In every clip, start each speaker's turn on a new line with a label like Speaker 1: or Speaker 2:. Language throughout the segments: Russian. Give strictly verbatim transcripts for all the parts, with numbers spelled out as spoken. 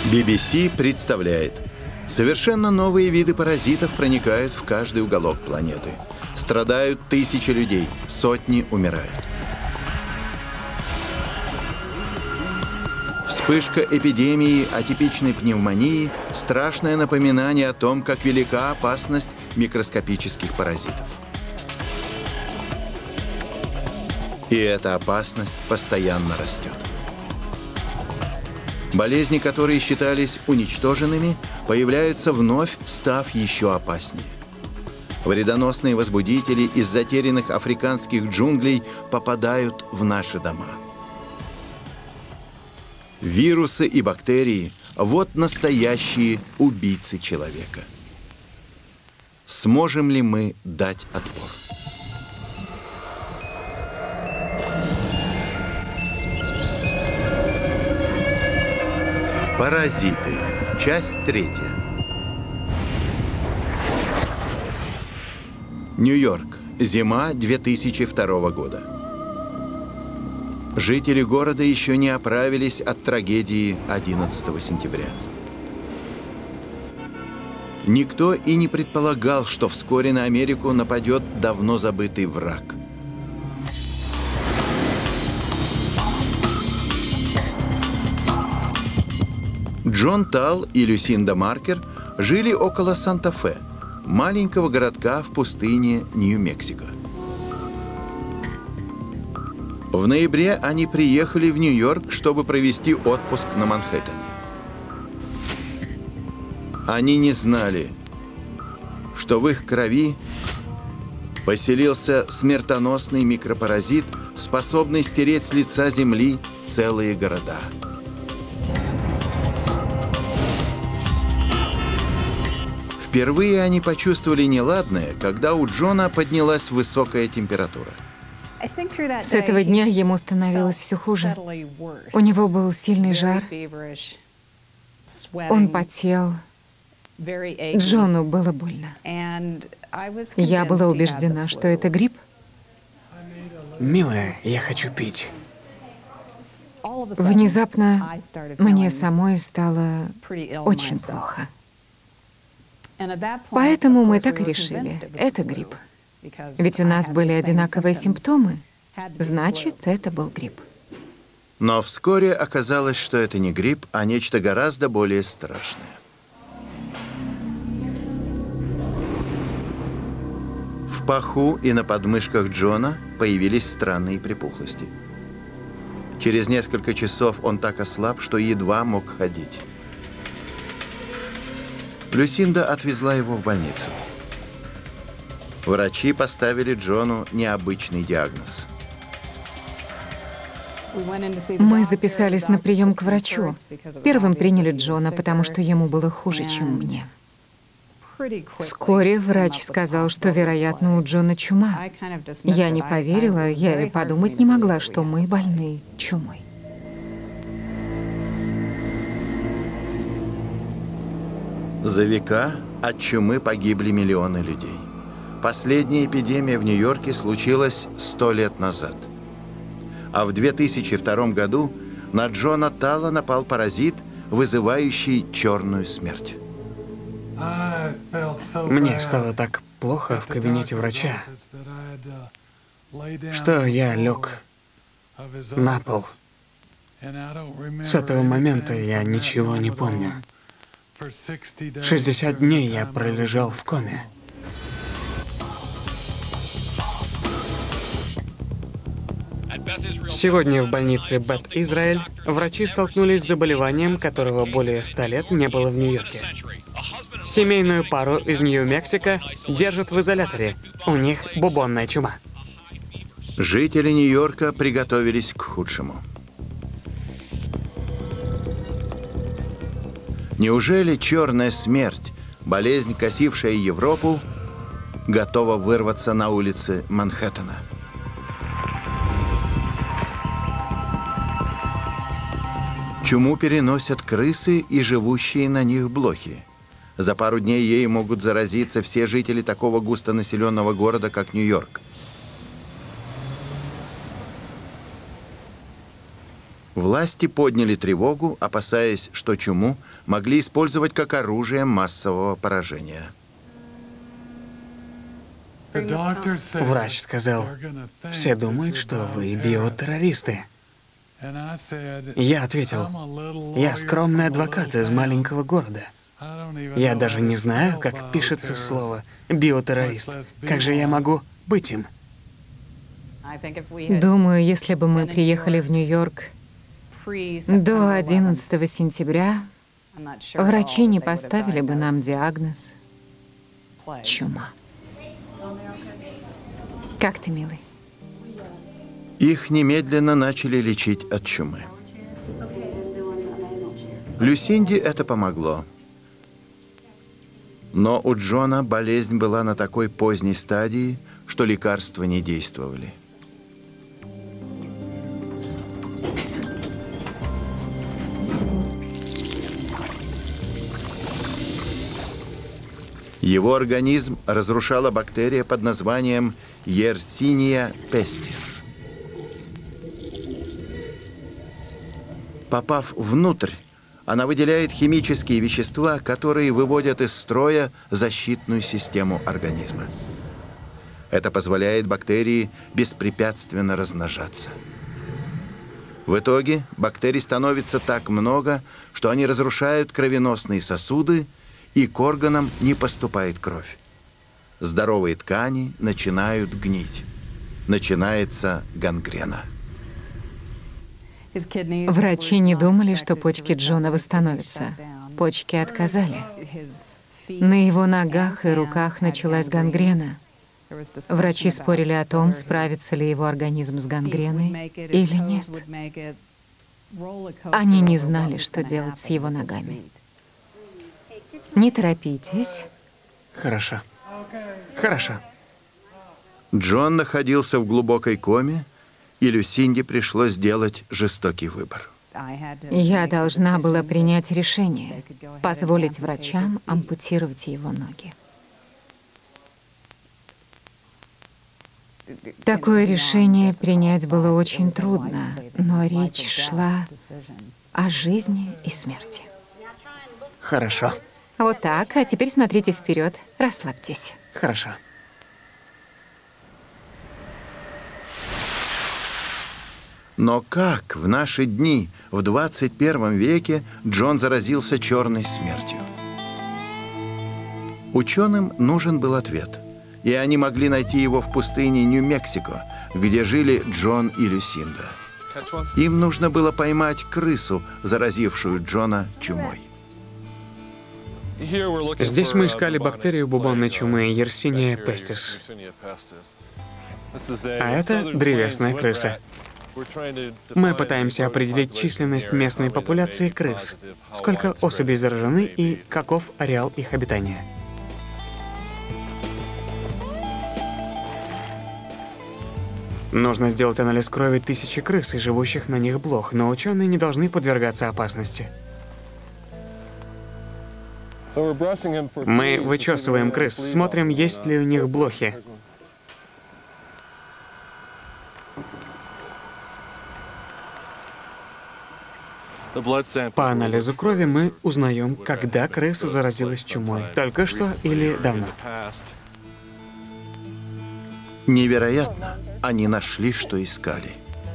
Speaker 1: би би си представляет. Совершенно новые виды паразитов проникают в каждый уголок планеты. Страдают тысячи людей, сотни умирают. Вспышка эпидемии атипичной пневмонии – страшное напоминание о том, как велика опасность микроскопических паразитов. И эта опасность постоянно растет. Болезни, которые считались уничтоженными, появляются вновь, став еще опаснее. Вредоносные возбудители из затерянных африканских джунглей попадают в наши дома. Вирусы и бактерии – вот настоящие убийцы человека. Сможем ли мы дать отпор? Паразиты. Часть третья. Нью-Йорк. Зима две тысячи второго года. Жители города еще не оправились от трагедии одиннадцатого сентября. Никто и не предполагал, что вскоре на Америку нападет давно забытый враг. Джон Талл и Люсинда Маркер жили около Санта-Фе, маленького городка в пустыне Нью-Мексико. В ноябре они приехали в Нью-Йорк, чтобы провести отпуск на Манхэттене. Они не знали, что в их крови поселился смертоносный микропаразит, способный стереть с лица земли целые города. Впервые они почувствовали неладное, когда у Джона поднялась высокая температура.
Speaker 2: С этого дня ему становилось все хуже. У него был сильный жар, он потел, Джону было больно. Я была убеждена, что это грипп.
Speaker 3: Милая, я хочу пить.
Speaker 2: Внезапно мне самой стало очень плохо. Поэтому мы так и решили, это грипп. Ведь у нас были одинаковые симптомы, значит, это был грипп.
Speaker 1: Но вскоре оказалось, что это не грипп, а нечто гораздо более страшное. В паху и на подмышках Джона появились странные припухлости. Через несколько часов он так ослаб, что едва мог ходить. Люсинда отвезла его в больницу. Врачи поставили Джону необычный диагноз.
Speaker 2: Мы записались на прием к врачу. Первым приняли Джона, потому что ему было хуже, чем мне. Вскоре врач сказал, что, вероятно, у Джона чума. Я не поверила, я и подумать не могла, что мы больны чумой.
Speaker 1: За века от чумы погибли миллионы людей. Последняя эпидемия в Нью-Йорке случилась сто лет назад. А в две тысячи втором году на Джона Талла напал паразит, вызывающий черную смерть.
Speaker 3: Мне стало так плохо в кабинете врача, что я лег на пол. С этого момента я ничего не помню. шестьдесят дней я пролежал в коме. Сегодня в больнице Бет Израиль врачи столкнулись с заболеванием, которого более ста лет не было в Нью-Йорке. Семейную пару из Нью-Мексико держат в изоляторе. У них бубонная чума.
Speaker 1: Жители Нью-Йорка приготовились к худшему. Неужели черная смерть, болезнь, косившая Европу, готова вырваться на улицы Манхэттена? Чуму переносят крысы и живущие на них блохи. За пару дней ей могут заразиться все жители такого густонаселенного города, как Нью-Йорк. Власти подняли тревогу, опасаясь, что чуму могли использовать как оружие массового поражения.
Speaker 3: Врач сказал, все думают, что вы биотеррористы. Я ответил, я скромный адвокат из маленького города. Я даже не знаю, как пишется слово «биотеррорист». Как же я могу быть им?
Speaker 2: Думаю, если бы мы приехали в Нью-Йорк до одиннадцатого сентября, врачи не поставили бы нам диагноз «чума». Как ты, милый?
Speaker 1: Их немедленно начали лечить от чумы. Люсинде это помогло. Но у Джона болезнь была на такой поздней стадии, что лекарства не действовали. Его организм разрушала бактерия под названием Yersinia pestis. Попав внутрь, она выделяет химические вещества, которые выводят из строя защитную систему организма. Это позволяет бактерии беспрепятственно размножаться. В итоге бактерий становится так много, что они разрушают кровеносные сосуды, и к органам не поступает кровь. Здоровые ткани начинают гнить. Начинается гангрена.
Speaker 2: Врачи не думали, что почки Джона восстановятся. Почки отказали. На его ногах и руках началась гангрена. Врачи спорили о том, справится ли его организм с гангреной или нет. Они не знали, что делать с его ногами. Не торопитесь.
Speaker 3: Хорошо. Хорошо.
Speaker 1: Джон находился в глубокой коме, и Люсинде пришлось сделать жестокий выбор.
Speaker 2: Я должна была принять решение, позволить врачам ампутировать его ноги. Такое решение принять было очень трудно, но речь шла о жизни и смерти.
Speaker 3: Хорошо.
Speaker 2: Вот так, а теперь смотрите вперед, расслабьтесь.
Speaker 3: Хорошо.
Speaker 1: Но как в наши дни, в двадцать первом веке, Джон заразился черной смертью? Ученым нужен был ответ, и они могли найти его в пустыне Нью-Мексико, где жили Джон и Люсинда. Им нужно было поймать крысу, заразившую Джона чумой.
Speaker 3: Здесь мы искали бактерию бубонной чумы Yersinia pestis. А это древесная крыса. Мы пытаемся определить численность местной популяции крыс, сколько особей заражены и каков ареал их обитания. Нужно сделать анализ крови тысячи крыс и живущих на них блох, но ученые не должны подвергаться опасности. Мы вычесываем крыс, смотрим, есть ли у них блохи. По анализу крови мы узнаем, когда крыса заразилась чумой. Только что или давно.
Speaker 1: Невероятно. Они нашли, что искали.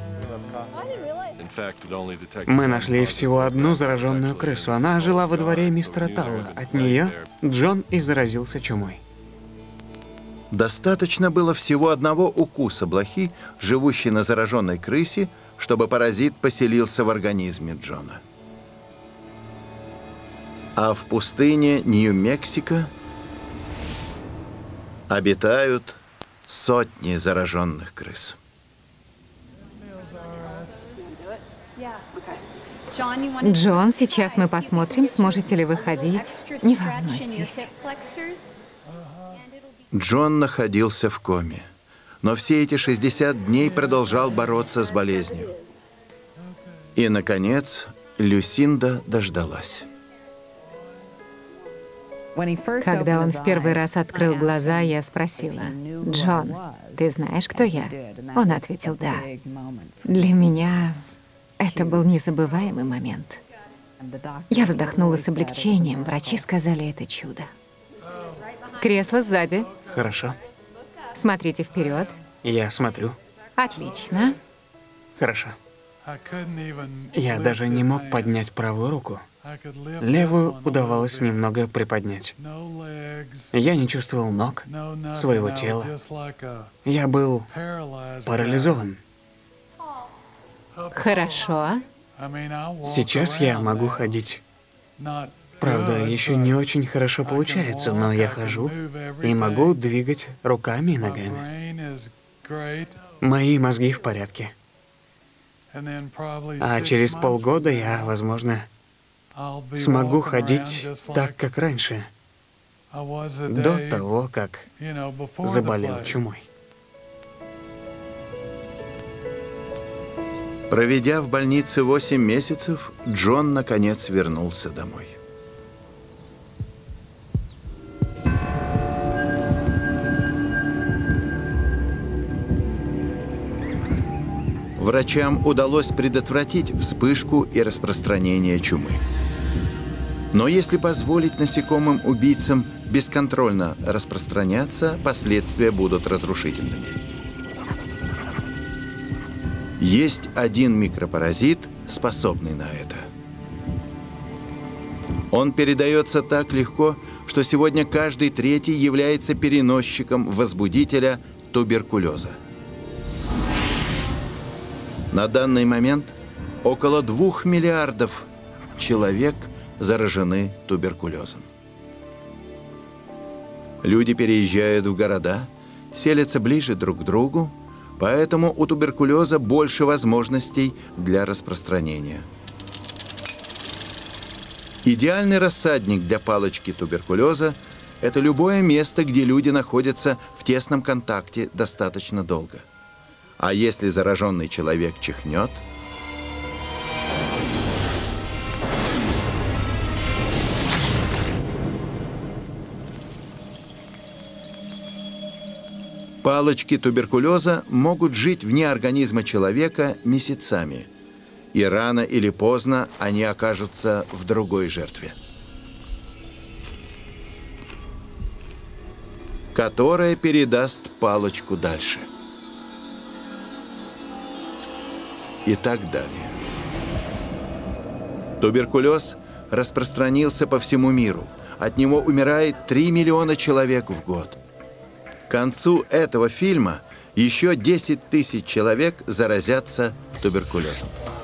Speaker 3: Мы нашли всего одну зараженную крысу. Она жила во дворе мистера Талла. От нее Джон и заразился чумой.
Speaker 1: Достаточно было всего одного укуса блохи, живущей на зараженной крысе, чтобы паразит поселился в организме Джона. А в пустыне Нью-Мексико обитают сотни зараженных крыс.
Speaker 2: Джон, сейчас мы посмотрим, сможете ли вы ходить. Не волнуйтесь.
Speaker 1: Джон находился в коме, но все эти шестьдесят дней продолжал бороться с болезнью. И, наконец, Люсинда дождалась.
Speaker 2: Когда он в первый раз открыл глаза, я спросила: «Джон, ты знаешь, кто я?» Он ответил: «Да». Для меня Это был незабываемый момент. Я вздохнула с облегчением. Врачи сказали, это чудо. Кресло сзади.
Speaker 3: Хорошо.
Speaker 2: Смотрите вперед.
Speaker 3: Я смотрю.
Speaker 2: Отлично.
Speaker 3: Хорошо. Я даже не мог поднять правую руку. Левую удавалось немного приподнять. Я не чувствовал ног, своего тела. Я был парализован.
Speaker 2: Хорошо.
Speaker 3: Сейчас я могу ходить. Правда, еще не очень хорошо получается, но я хожу и могу двигать руками и ногами. Мои мозги в порядке. А через полгода я, возможно, смогу ходить так, как раньше, до того, как заболел чумой.
Speaker 1: Проведя в больнице восемь месяцев, Джон наконец вернулся домой. Врачам удалось предотвратить вспышку и распространение чумы. Но если позволить насекомым-убийцам бесконтрольно распространяться, последствия будут разрушительными. Есть один микропаразит, способный на это. Он передается так легко, что сегодня каждый третий является переносчиком возбудителя туберкулеза. На данный момент около двух миллиардов человек заражены туберкулезом. Люди переезжают в города, селятся ближе друг к другу, поэтому у туберкулеза больше возможностей для распространения. Идеальный рассадник для палочки туберкулеза – это любое место, где люди находятся в тесном контакте достаточно долго. А если зараженный человек чихнет, палочки туберкулеза могут жить вне организма человека месяцами, и рано или поздно они окажутся в другой жертве, которая передаст палочку дальше. И так далее. Туберкулез распространился по всему миру. От него умирает три миллиона человек в год. К концу этого фильма еще десять тысяч человек заразятся туберкулезом.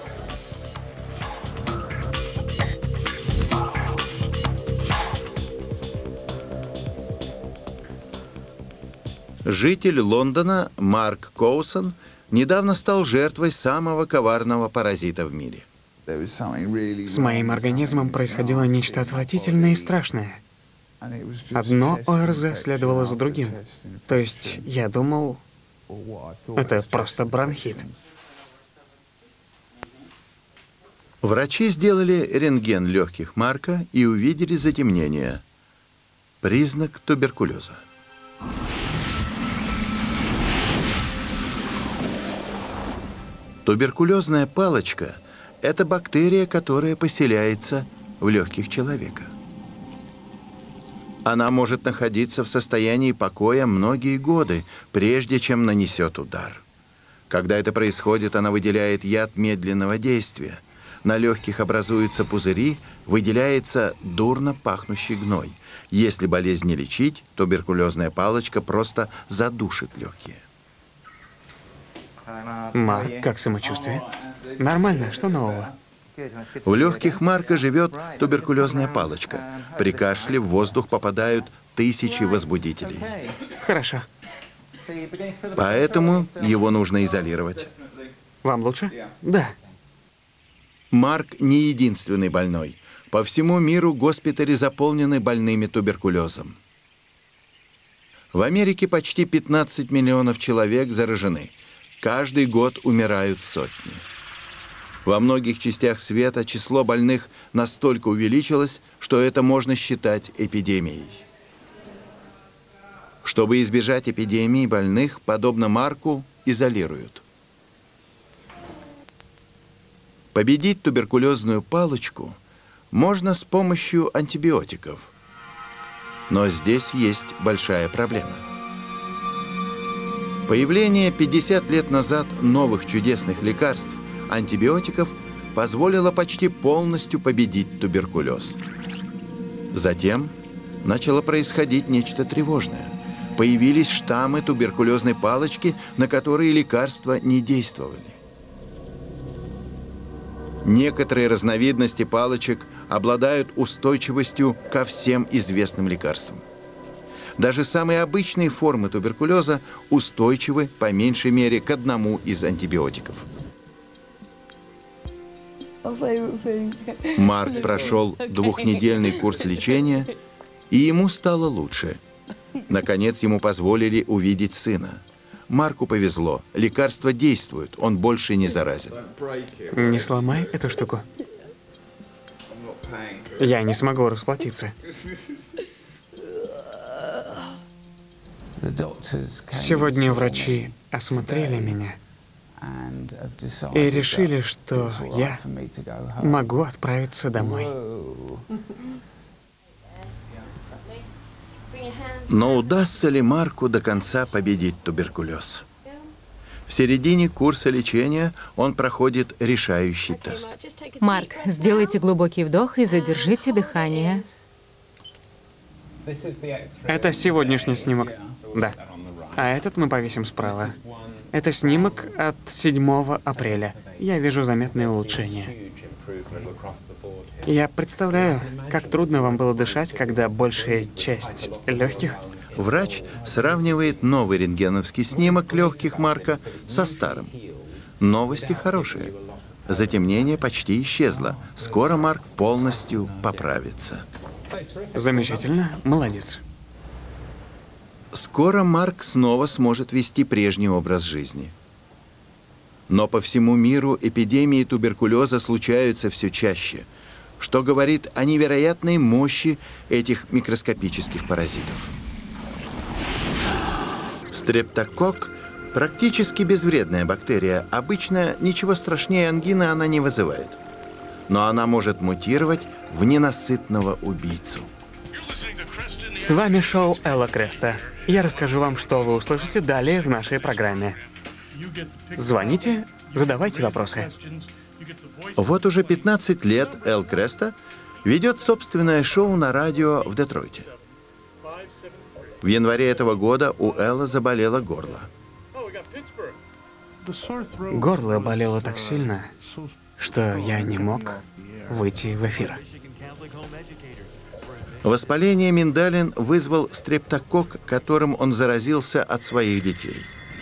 Speaker 1: Житель Лондона Марк Коусон недавно стал жертвой самого коварного паразита в мире.
Speaker 3: С моим организмом происходило нечто отвратительное и страшное. Одно ОРЗ следовало за другим. То есть я думал, это просто бронхит.
Speaker 1: Врачи сделали рентген легких Марка и увидели затемнение. Признак туберкулеза. Туберкулезная палочка – это бактерия, которая поселяется в легких человека. Она может находиться в состоянии покоя многие годы, прежде чем нанесет удар. Когда это происходит, она выделяет яд медленного действия. На легких образуются пузыри, выделяется дурно пахнущий гной. Если болезнь не лечить, туберкулезная палочка просто задушит легкие.
Speaker 3: Марк, как самочувствие? Нормально, что нового?
Speaker 1: В легких Марка живет туберкулезная палочка. При кашле в воздух попадают тысячи возбудителей.
Speaker 3: Хорошо.
Speaker 1: Поэтому его нужно изолировать.
Speaker 3: Вам лучше? Да.
Speaker 1: Марк не единственный больной. По всему миру госпитали заполнены больными туберкулезом. В Америке почти пятнадцать миллионов человек заражены. Каждый год умирают сотни. Во многих частях света число больных настолько увеличилось, что это можно считать эпидемией. Чтобы избежать эпидемии, больных, подобно Марку, изолируют. Победить туберкулезную палочку можно с помощью антибиотиков. Но здесь есть большая проблема. Появление пятьдесят лет назад новых чудесных лекарств, антибиотиков, позволило почти полностью победить туберкулез. Затем начало происходить нечто тревожное. Появились штаммы туберкулезной палочки, на которые лекарства не действовали. Некоторые разновидности палочек обладают устойчивостью ко всем известным лекарствам. Даже самые обычные формы туберкулеза устойчивы по меньшей мере к одному из антибиотиков. Марк прошел двухнедельный курс лечения, и ему стало лучше. Наконец ему позволили увидеть сына. Марку повезло. Лекарства действуют, он больше не заразен.
Speaker 3: Не сломай эту штуку. Я не смогу расплатиться. Сегодня врачи осмотрели меня и решили, что я могу отправиться домой.
Speaker 1: Но удастся ли Марку до конца победить туберкулез? В середине курса лечения он проходит решающий тест.
Speaker 2: Марк, сделайте глубокий вдох и задержите дыхание.
Speaker 3: Это сегодняшний снимок. Да. А этот мы повесим справа. Это снимок от седьмого апреля. Я вижу заметное улучшение. Я представляю, как трудно вам было дышать, когда большая часть легких...
Speaker 1: Врач сравнивает новый рентгеновский снимок легких Марка со старым. Новости хорошие. Затемнение почти исчезло. Скоро Марк полностью поправится.
Speaker 3: Замечательно. Молодец.
Speaker 1: Скоро Марк снова сможет вести прежний образ жизни. Но по всему миру эпидемии туберкулеза случаются все чаще, что говорит о невероятной мощи этих микроскопических паразитов. Стрептококк – практически безвредная бактерия. Обычно ничего страшнее ангины она не вызывает. Но она может мутировать в ненасытного убийцу.
Speaker 3: С вами шоу Элла Креста. Я расскажу вам, что вы услышите далее в нашей программе. Звоните, задавайте вопросы.
Speaker 1: Вот уже пятнадцать лет Эл Креста ведет собственное шоу на радио в Детройте. В январе этого года у Элла заболело горло.
Speaker 3: Горло болело так сильно, что я не мог выйти в эфир.
Speaker 1: Воспаление миндалин вызвал стрептококк, которым он заразился от своих детей.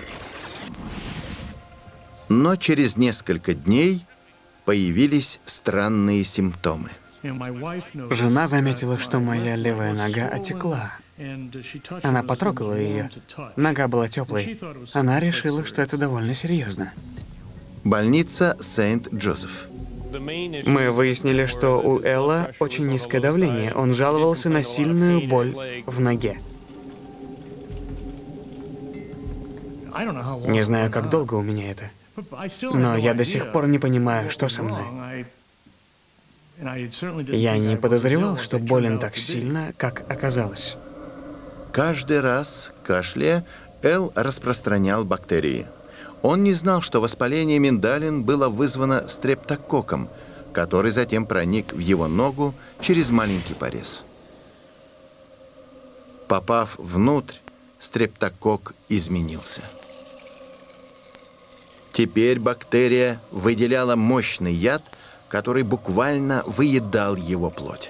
Speaker 1: Но через несколько дней появились странные симптомы.
Speaker 3: Жена заметила, что моя левая нога отекла. Она потрогала ее. Нога была теплой. Она решила, что это довольно серьезно.
Speaker 1: Больница Сент-Джозеф.
Speaker 3: Мы выяснили, что у Элла очень низкое давление. Он жаловался на сильную боль в ноге. Не знаю, как долго у меня это. Но я до сих пор не понимаю, что со мной. Я не подозревал, что болен так сильно, как оказалось.
Speaker 1: Каждый раз, кашляя, Эл распространял бактерии. Он не знал, что воспаление миндалин было вызвано стрептококком, который затем проник в его ногу через маленький порез. Попав внутрь, стрептококк изменился. Теперь бактерия выделяла мощный яд, который буквально выедал его плоть.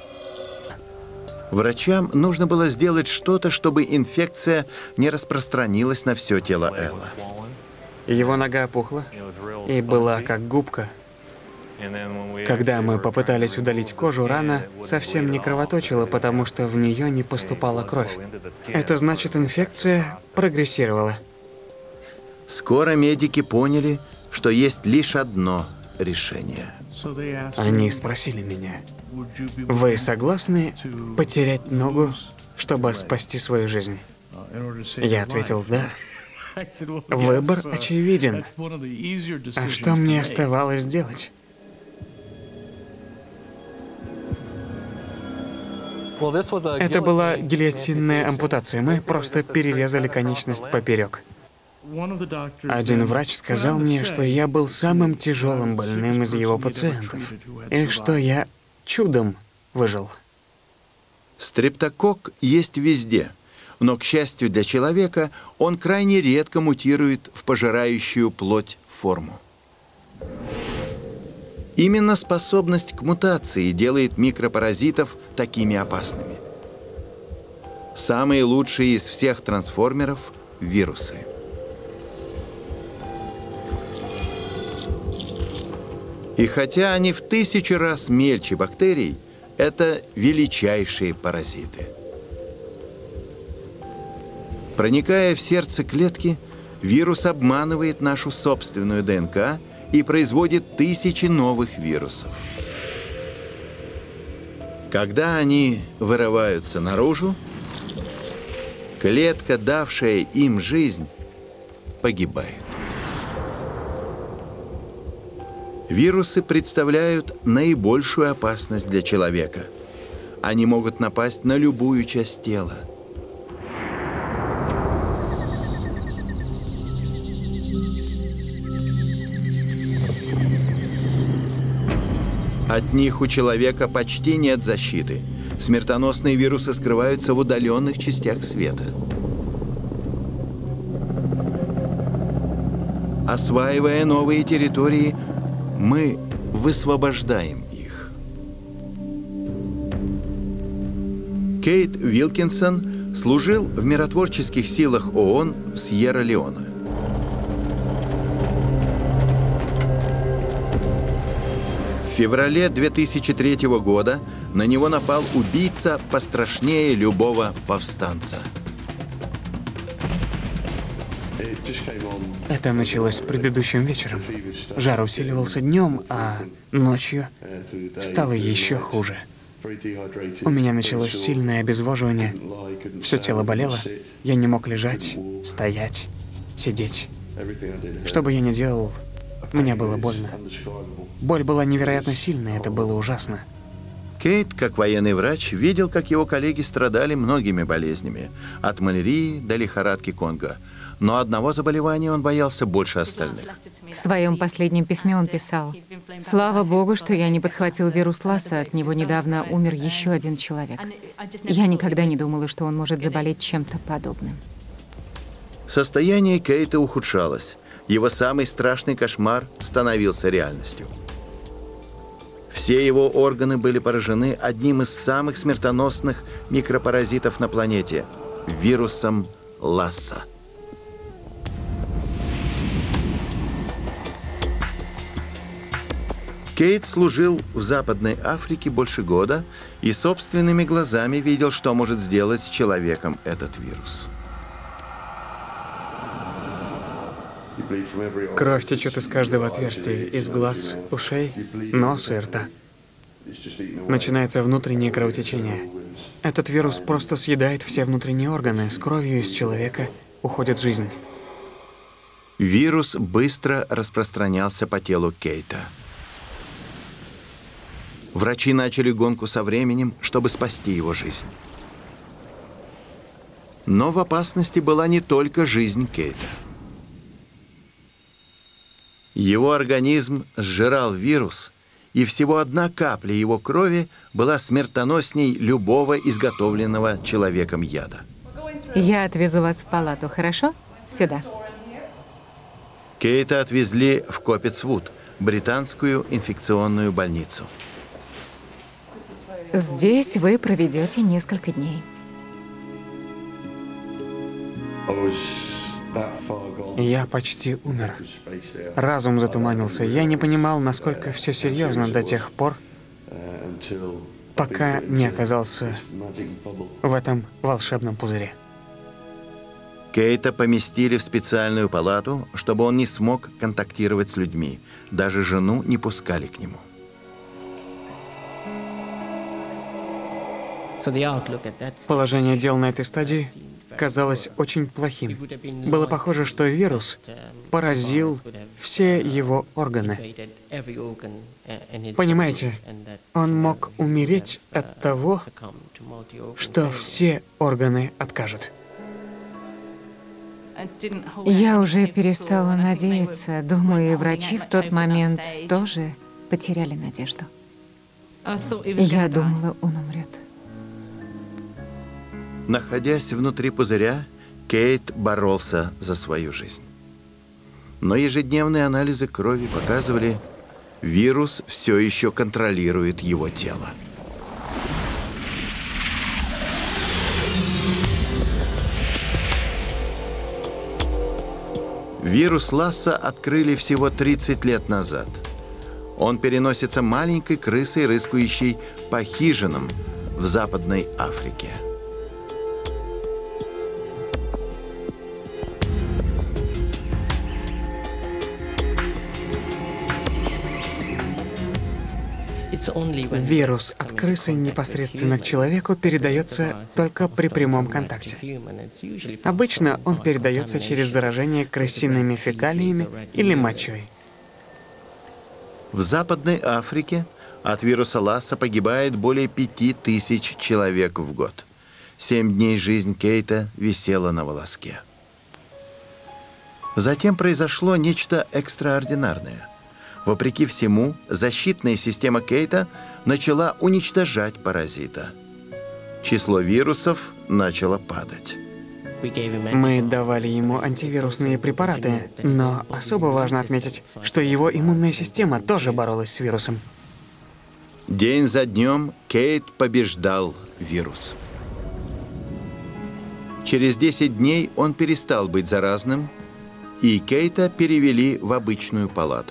Speaker 1: Врачам нужно было сделать что-то, чтобы инфекция не распространилась на все тело Элла.
Speaker 3: Его нога опухла и была как губка. Когда мы попытались удалить кожу, рана совсем не кровоточила, потому что в нее не поступала кровь. Это значит, инфекция прогрессировала.
Speaker 1: Скоро медики поняли, что есть лишь одно решение.
Speaker 3: Они спросили меня: «Вы согласны потерять ногу, чтобы спасти свою жизнь?» Я ответил «да». Выбор очевиден. А что мне оставалось делать? Это была гильотинная ампутация. Мы просто перерезали конечность поперек. Один врач сказал мне, что я был самым тяжелым больным из его пациентов, и что я чудом выжил.
Speaker 1: Стрептококк есть везде, но, к счастью для человека, он крайне редко мутирует в пожирающую плоть форму. Именно способность к мутации делает микропаразитов такими опасными. Самые лучшие из всех трансформеров – вирусы. И хотя они в тысячу раз мельче бактерий, это величайшие паразиты. Проникая в сердце клетки, вирус обманывает нашу собственную ДНК и производит тысячи новых вирусов. Когда они вырываются наружу, клетка, давшая им жизнь, погибает. Вирусы представляют наибольшую опасность для человека. Они могут напасть на любую часть тела. От них у человека почти нет защиты. Смертоносные вирусы скрываются в удаленных частях света. Осваивая новые территории, мы высвобождаем их. Кейт Уилкинсон служил в миротворческих силах ООН в Сьерра-Леоне. В феврале две тысячи третьего года на него напал убийца пострашнее любого повстанца.
Speaker 3: Это началось предыдущим вечером. Жар усиливался днем, а ночью стало еще хуже. У меня началось сильное обезвоживание. Все тело болело. Я не мог лежать, стоять, сидеть. Что бы я ни делал, мне было больно. Боль была невероятно сильная, это было ужасно.
Speaker 1: Кейт, как военный врач, видел, как его коллеги страдали многими болезнями, от малярии до лихорадки Конго. Но одного заболевания он боялся больше остальных.
Speaker 2: В своем последнем письме он писал: «Слава Богу, что я не подхватил вирус Ласса, от него недавно умер еще один человек. Я никогда не думала, что он может заболеть чем-то подобным».
Speaker 1: Состояние Кейта ухудшалось. Его самый страшный кошмар становился реальностью. Все его органы были поражены одним из самых смертоносных микропаразитов на планете – вирусом Ласса. Кейт служил в Западной Африке больше года и собственными глазами видел, что может сделать с человеком этот вирус.
Speaker 3: Кровь течет из каждого отверстия, из глаз, ушей, носа и рта. Начинается внутреннее кровотечение. Этот вирус просто съедает все внутренние органы. С кровью из человека уходит жизнь.
Speaker 1: Вирус быстро распространялся по телу Кейта. Врачи начали гонку со временем, чтобы спасти его жизнь. Но в опасности была не только жизнь Кейта. Его организм сжирал вирус, и всего одна капля его крови была смертоносней любого изготовленного человеком яда.
Speaker 2: Я отвезу вас в палату, хорошо? Сюда.
Speaker 1: Кейта отвезли в Копетсвуд, британскую инфекционную больницу.
Speaker 2: Здесь вы проведете несколько дней.
Speaker 3: Я почти умер. Разум затуманился. Я не понимал, насколько все серьезно до тех пор, пока не оказался в этом волшебном пузыре.
Speaker 1: Кейта поместили в специальную палату, чтобы он не смог контактировать с людьми. Даже жену не пускали к нему.
Speaker 3: Положение дел на этой стадии казалось очень плохим. Было похоже, что вирус поразил все его органы. Понимаете, он мог умереть от того, что все органы откажут.
Speaker 2: Я уже перестала надеяться. Думаю, и врачи в тот момент тоже потеряли надежду. Я думала, он умрет.
Speaker 1: Находясь внутри пузыря, Кейт боролся за свою жизнь. Но ежедневные анализы крови показывали, вирус все еще контролирует его тело. Вирус Ласса открыли всего тридцать лет назад. Он переносится маленькой крысой, рыскающей по хижинам в Западной Африке.
Speaker 3: Вирус от крысы непосредственно к человеку передается только при прямом контакте. Обычно он передается через заражение крысиными фекалиями или мочой.
Speaker 1: В Западной Африке от вируса Ласса погибает более пяти тысяч человек в год. Семь дней жизнь Кейта висела на волоске. Затем произошло нечто экстраординарное. Вопреки всему, защитная система Кейта начала уничтожать паразита. Число вирусов начало падать.
Speaker 3: Мы давали ему антивирусные препараты, но особо важно отметить, что его иммунная система тоже боролась с вирусом.
Speaker 1: День за днем Кейт побеждал вирус. Через десять дней он перестал быть заразным, и Кейта перевели в обычную палату.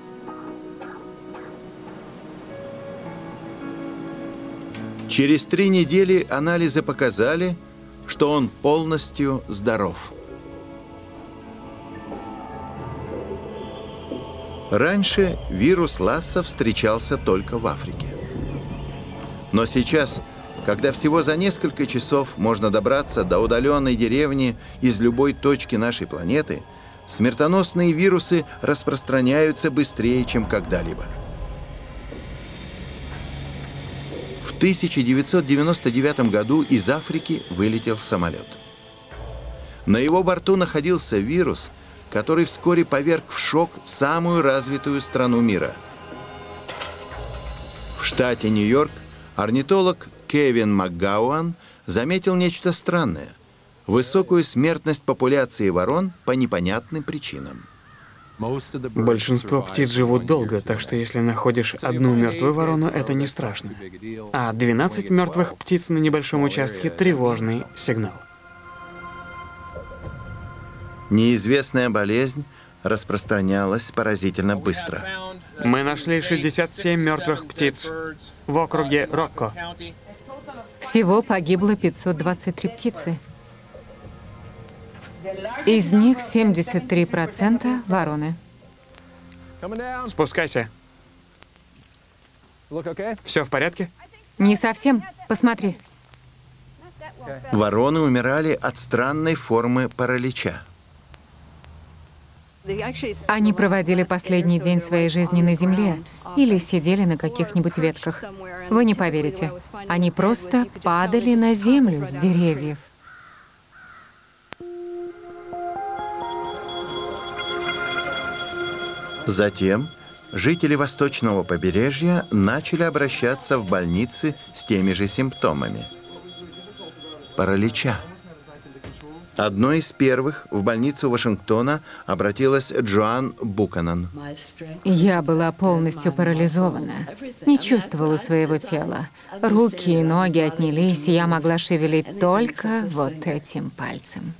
Speaker 1: Через три недели анализы показали, что он полностью здоров. Раньше вирус Ласса встречался только в Африке. Но сейчас, когда всего за несколько часов можно добраться до удаленной деревни из любой точки нашей планеты, смертоносные вирусы распространяются быстрее, чем когда-либо. В тысяча девятьсот девяносто девятом году из Африки вылетел самолет. На его борту находился вирус, который вскоре поверг в шок самую развитую страну мира. В штате Нью-Йорк орнитолог Кевин МакГауан заметил нечто странное – высокую смертность популяции ворон по непонятным причинам.
Speaker 3: Большинство птиц живут долго, так что если находишь одну мертвую ворону, это не страшно. А двенадцать мертвых птиц на небольшом участке – тревожный сигнал.
Speaker 1: Неизвестная болезнь распространялась поразительно быстро.
Speaker 3: Мы нашли шестьдесят семь мертвых птиц в округе Рокко.
Speaker 2: Всего погибло пятьсот двадцать три птицы. Из них семьдесят три процента вороны.
Speaker 3: Спускайся. Все в порядке?
Speaker 2: Не совсем. Посмотри.
Speaker 1: Вороны умирали от странной формы паралича.
Speaker 2: Они проводили последний день своей жизни на земле или сидели на каких-нибудь ветках. Вы не поверите. Они просто падали на землю с деревьев.
Speaker 1: Затем жители восточного побережья начали обращаться в больницы с теми же симптомами – паралича. Одной из первых в больницу Вашингтона обратилась Джоан Буканан.
Speaker 2: Я была полностью парализована, не чувствовала своего тела. Руки и ноги отнялись, и я могла шевелить только вот этим пальцем.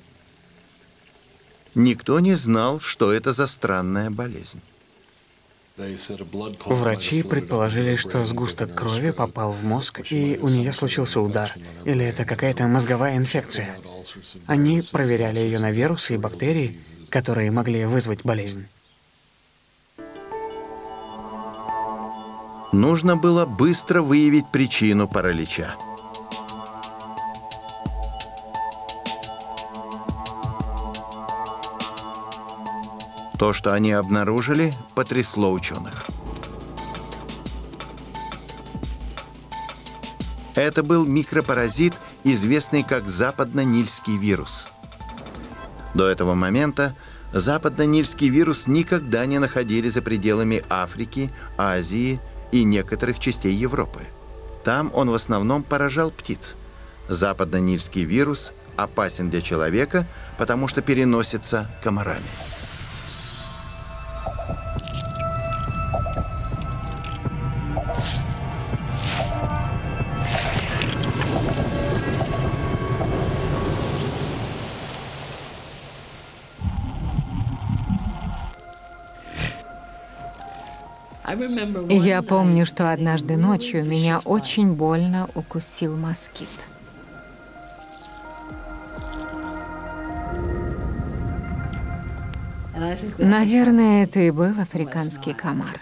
Speaker 1: Никто не знал, что это за странная болезнь.
Speaker 3: Врачи предположили, что сгусток крови попал в мозг, и у нее случился удар. Или это какая-то мозговая инфекция. Они проверяли ее на вирусы и бактерии, которые могли вызвать болезнь.
Speaker 1: Нужно было быстро выявить причину паралича. То, что они обнаружили, потрясло ученых. Это был микропаразит, известный как западно-нильский вирус. До этого момента западно-нильский вирус никогда не находили за пределами Африки, Азии и некоторых частей Европы. Там он в основном поражал птиц. Западно-нильский вирус опасен для человека, потому что переносится комарами.
Speaker 2: Я помню, что однажды ночью меня очень больно укусил москит. Наверное, это и был африканский комар.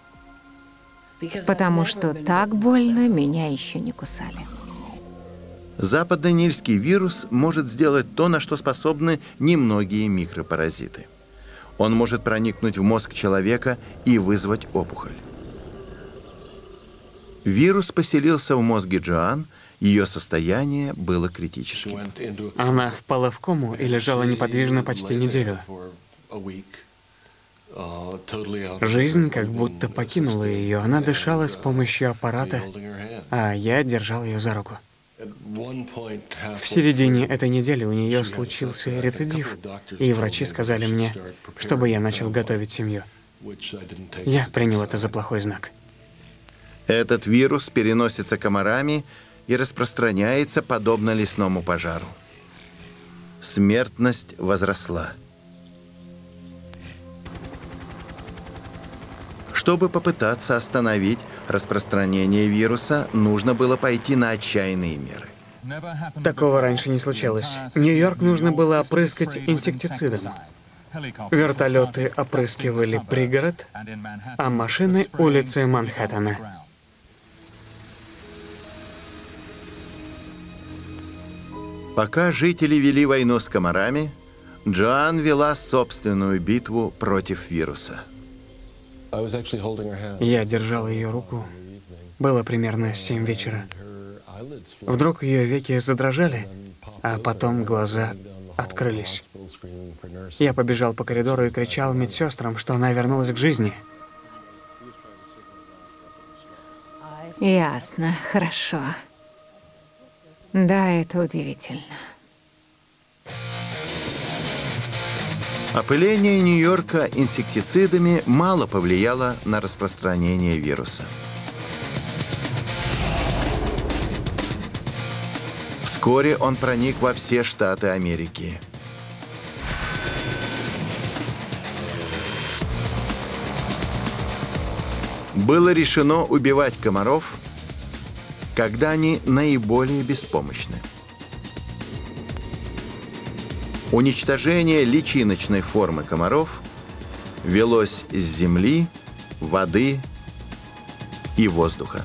Speaker 2: Потому что так больно меня еще не кусали.
Speaker 1: Западно-нильский вирус может сделать то, на что способны немногие микропаразиты. Он может проникнуть в мозг человека и вызвать опухоль. Вирус поселился в мозге Джоан, ее состояние было критическим.
Speaker 3: Она впала в кому и лежала неподвижно почти неделю. Жизнь как будто покинула ее. Она дышала с помощью аппарата, а я держал ее за руку. В середине этой недели у нее случился рецидив, и врачи сказали мне, чтобы я начал готовить семью. Я принял это за плохой знак.
Speaker 1: Этот вирус переносится комарами и распространяется подобно лесному пожару. Смертность возросла. Чтобы попытаться остановить распространение вируса, нужно было пойти на отчаянные меры.
Speaker 3: Такого раньше не случалось. Нью-Йорк нужно было опрыскать инсектицидом. Вертолеты опрыскивали пригород, а машины — улицы Манхэттена.
Speaker 1: Пока жители вели войну с комарами, Джоан вела собственную битву против вируса.
Speaker 3: Я держал ее руку. Было примерно семь вечера. Вдруг ее веки задрожали, а потом глаза открылись. Я побежал по коридору и кричал медсестрам, что она вернулась к жизни.
Speaker 2: Ясно, хорошо. Да, это удивительно.
Speaker 1: Опыление Нью-Йорка инсектицидами мало повлияло на распространение вируса. Вскоре он проник во все штаты Америки. Было решено убивать комаров, когда они наиболее беспомощны. Уничтожение личиночной формы комаров велось с земли, воды и воздуха.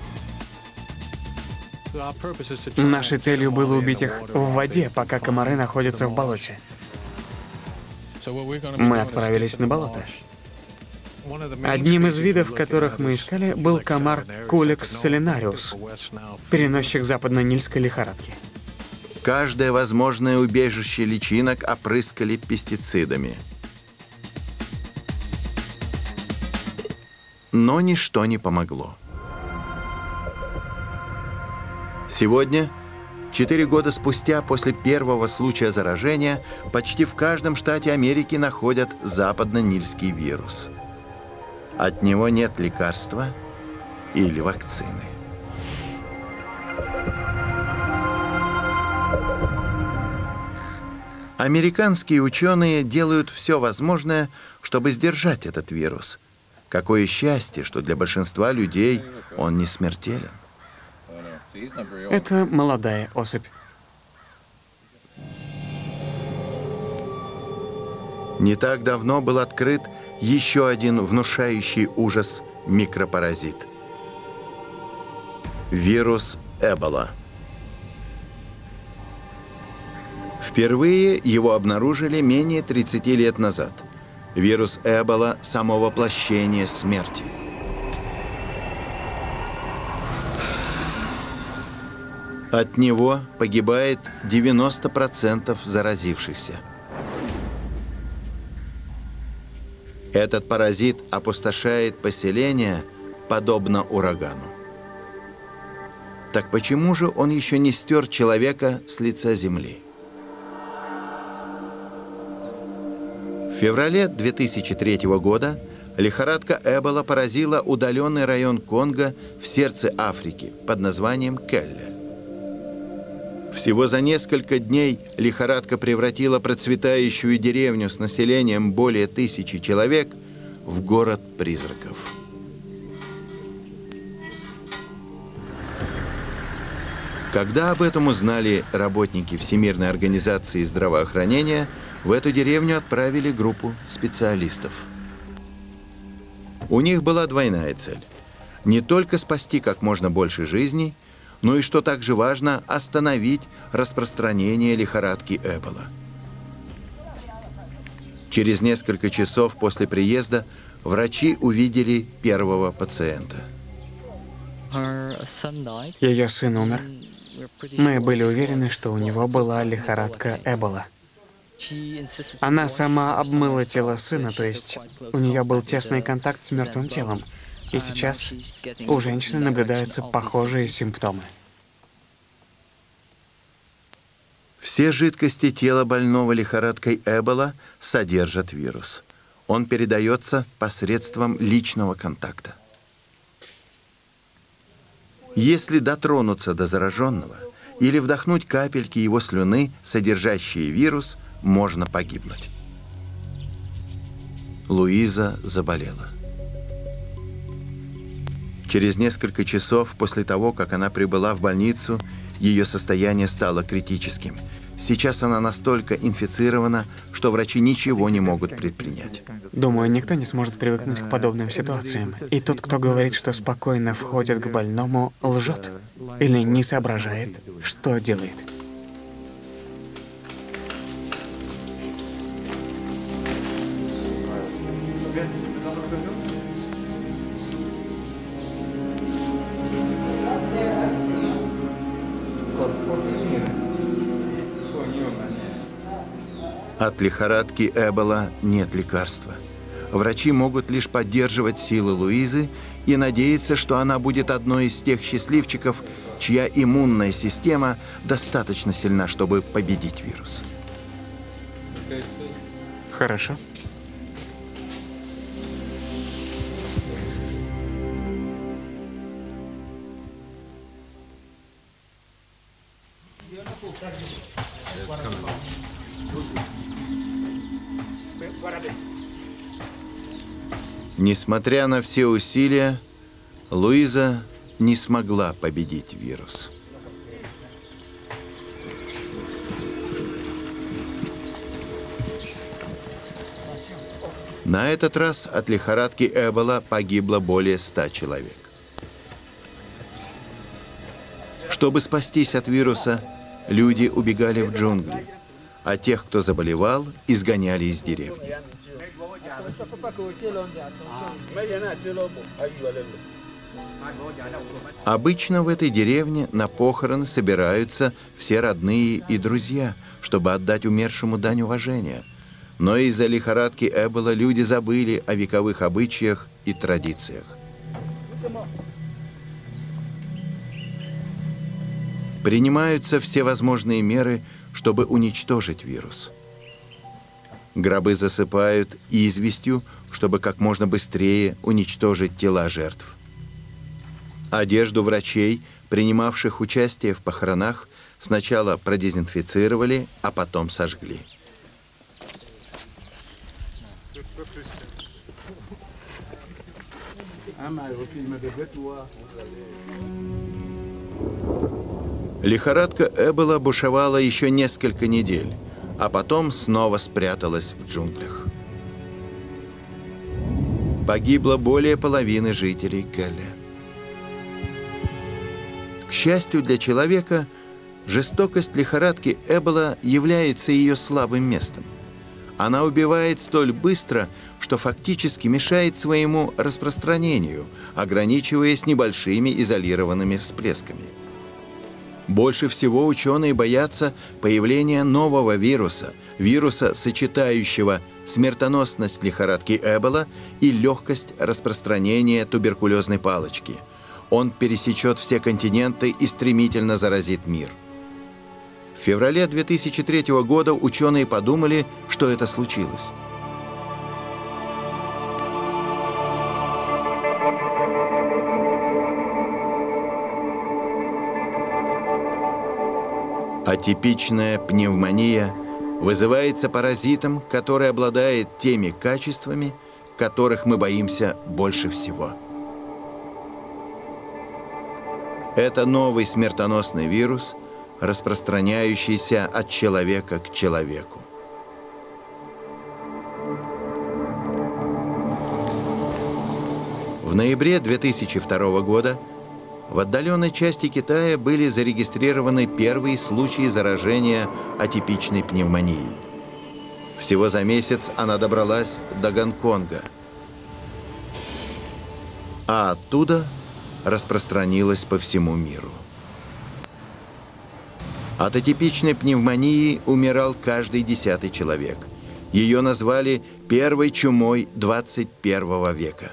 Speaker 3: Нашей целью было убить их в воде, пока комары находятся в болоте. Мы отправились на болото. Одним из видов, которых мы искали, был комар Куликс солинариус, переносчик западно-нильской лихорадки.
Speaker 1: Каждое возможное убежище личинок опрыскали пестицидами. Но ничто не помогло. Сегодня, четыре года спустя после первого случая заражения, почти в каждом штате Америки находят западно-нильский вирус. От него нет лекарства или вакцины. Американские ученые делают все возможное, чтобы сдержать этот вирус. Какое счастье, что для большинства людей он не смертелен.
Speaker 3: Это молодая особь.
Speaker 1: Не так давно был открыт еще один внушающий ужас микропаразит. Вирус Эбола. Впервые его обнаружили менее тридцати лет назад. Вирус Эбола – само воплощение смерти. От него погибает девяносто процентов заразившихся. Этот паразит опустошает поселение, подобно урагану. Так почему же он еще не стер человека с лица земли? В феврале две тысячи третьего года лихорадка Эбола поразила удаленный район Конго в сердце Африки под названием Келле. Всего за несколько дней лихорадка превратила процветающую деревню с населением более тысячи человек в город призраков. Когда об этом узнали работники Всемирной организации здравоохранения, в эту деревню отправили группу специалистов. У них была двойная цель – не только спасти как можно больше жизней, но и, что также важно, остановить распространение лихорадки Эбола. Через несколько часов после приезда врачи увидели первого пациента.
Speaker 3: Ее сын умер. Мы были уверены, что у него была лихорадка Эбола. Она сама обмыла тело сына, то есть у нее был тесный контакт с мертвым телом. И сейчас у женщины наблюдаются похожие симптомы.
Speaker 1: Все жидкости тела больного лихорадкой Эбола содержат вирус. Он передается посредством личного контакта. Если дотронуться до зараженного или вдохнуть капельки его слюны, содержащие вирус, можно погибнуть. Луиза заболела. Через несколько часов после того, как она прибыла в больницу, ее состояние стало критическим. Сейчас она настолько инфицирована, что врачи ничего не могут предпринять.
Speaker 3: Думаю, никто не сможет привыкнуть к подобным ситуациям. И тот, кто говорит, что спокойно входит к больному, лжет или не соображает, что делает.
Speaker 1: От лихорадки Эбола нет лекарства. Врачи могут лишь поддерживать силы Луизы и надеяться, что она будет одной из тех счастливчиков, чья иммунная система достаточно сильна, чтобы победить вирус.
Speaker 3: Хорошо.
Speaker 1: Несмотря на все усилия, Луиза не смогла победить вирус. На этот раз от лихорадки Эбола погибло более ста человек. Чтобы спастись от вируса, люди убегали в джунгли, а тех, кто заболевал, изгоняли из деревни. Обычно в этой деревне на похороны собираются все родные и друзья, чтобы отдать умершему дань уважения. Но из-за лихорадки Эбола люди забыли о вековых обычаях и традициях. Принимаются все возможные меры, чтобы уничтожить вирус. Гробы засыпают известью, чтобы как можно быстрее уничтожить тела жертв. Одежду врачей, принимавших участие в похоронах, сначала продезинфицировали, а потом сожгли. Лихорадка Эбола бушевала еще несколько недель, а потом снова спряталась в джунглях. Погибло более половины жителей Келле. К счастью для человека, жестокость лихорадки Эбола является ее слабым местом. Она убивает столь быстро, что фактически мешает своему распространению, ограничиваясь небольшими изолированными всплесками. Больше всего ученые боятся появления нового вируса, вируса, сочетающего смертоносность лихорадки Эбола и легкость распространения туберкулезной палочки. Он пересечет все континенты и стремительно заразит мир. В феврале две тысячи третьего года ученые подумали, что это случилось. Атипичная пневмония вызывается паразитом, который обладает теми качествами, которых мы боимся больше всего. Это новый смертоносный вирус, распространяющийся от человека к человеку. В ноябре две тысячи второго года в отдаленной части Китая были зарегистрированы первые случаи заражения атипичной пневмонией. Всего за месяц она добралась до Гонконга, а оттуда распространилась по всему миру. От атипичной пневмонии умирал каждый десятый человек. Ее назвали первой чумой двадцать первого века.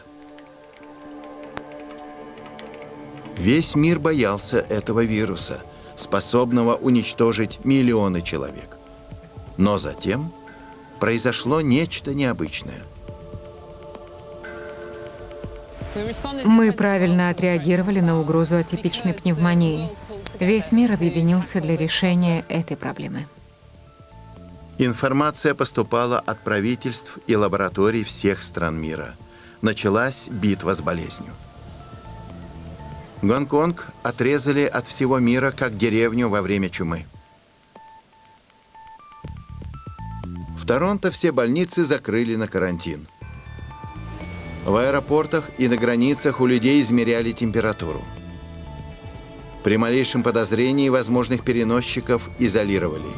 Speaker 1: Весь мир боялся этого вируса, способного уничтожить миллионы человек. Но затем произошло нечто необычное.
Speaker 2: Мы правильно отреагировали на угрозу атипичной пневмонии. Весь мир объединился для решения этой проблемы.
Speaker 1: Информация поступала от правительств и лабораторий всех стран мира. Началась битва с болезнью. Гонконг отрезали от всего мира, как деревню во время чумы. В Торонто все больницы закрыли на карантин. В аэропортах и на границах у людей измеряли температуру. При малейшем подозрении возможных переносчиков изолировали.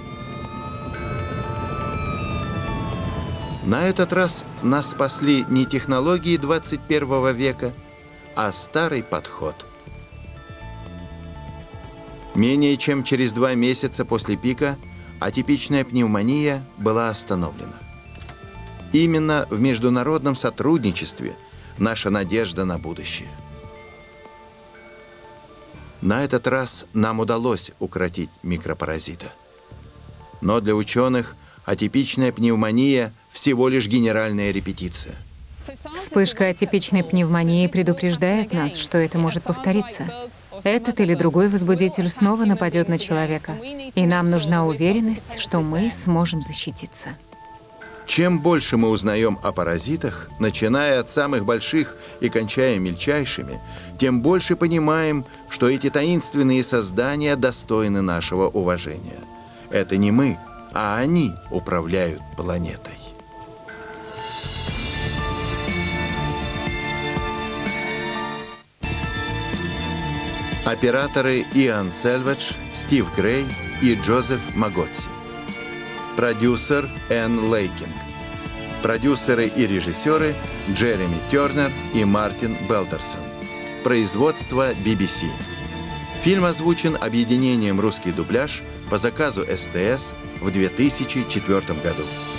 Speaker 1: На этот раз нас спасли не технологии двадцать первого века, а старый подход. Менее чем через два месяца после пика атипичная пневмония была остановлена. Именно в международном сотрудничестве наша надежда на будущее. На этот раз нам удалось укротить микропаразита. Но для ученых атипичная пневмония всего лишь генеральная репетиция.
Speaker 2: Вспышка атипичной пневмонии предупреждает нас, что это может повториться. Этот или другой возбудитель снова нападет на человека, и нам нужна уверенность, что мы сможем защититься.
Speaker 1: Чем больше мы узнаем о паразитах, начиная от самых больших и кончая мельчайшими, тем больше понимаем, что эти таинственные создания достойны нашего уважения. Это не мы, а они управляют планетой. Операторы Иоанн Сельведж, Стив Грей и Джозеф Магоцци. Продюсер Энн Лейкинг. Продюсеры и режиссеры Джереми Тернер и Мартин Белдерсон. Производство би би си. Фильм озвучен объединением «Русский дубляж» по заказу эс тэ эс в две тысячи четвёртом году.